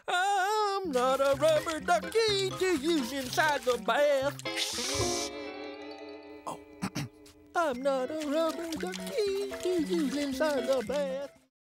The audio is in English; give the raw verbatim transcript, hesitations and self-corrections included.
I'm not a rubber ducky to use inside the bath. Oh, I'm not a rubber ducky to use inside the bath.